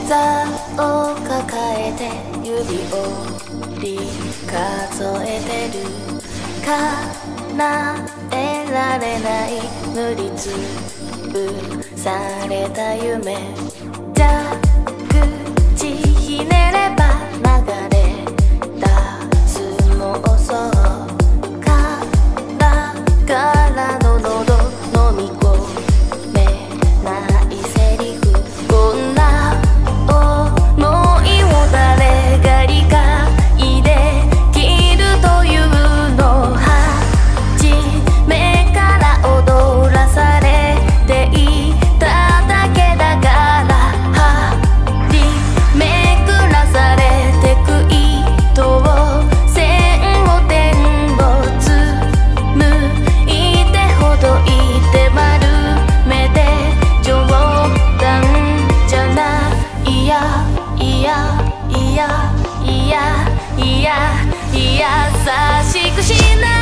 座を抱えて指折り数えてる叶えられない塗りつぶされた夢蛇口ひねれば流れ出す妄想ガラの喉飲み込めないセリフこんな想いを誰が理解できるというの初めから踊らされていただけだから張りめくらされてく糸を線を点をつむいてほどいて丸めて冗談じゃないいやいやいやいやいや優しくしない